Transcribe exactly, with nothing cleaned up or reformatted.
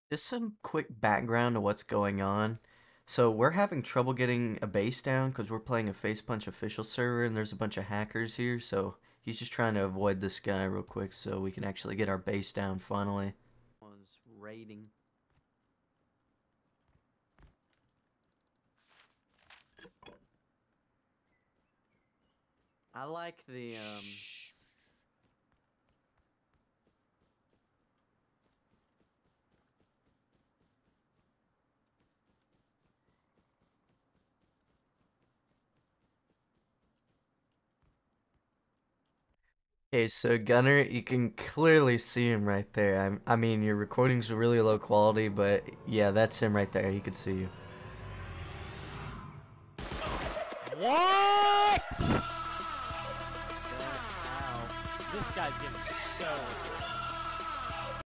Just some quick background to what's going on. So we're having trouble getting a base down because we're playing a Face Punch official server and there's a bunch of hackers here. So he's just trying to avoid this guy real quick so we can actually get our base down finally. Was raiding. I like the um. Shh. Okay, so Gunner, you can clearly see him right there. I, I mean, your recording's really low quality, but yeah, that's him right there. He could see you. What? Ow. This guy's getting so.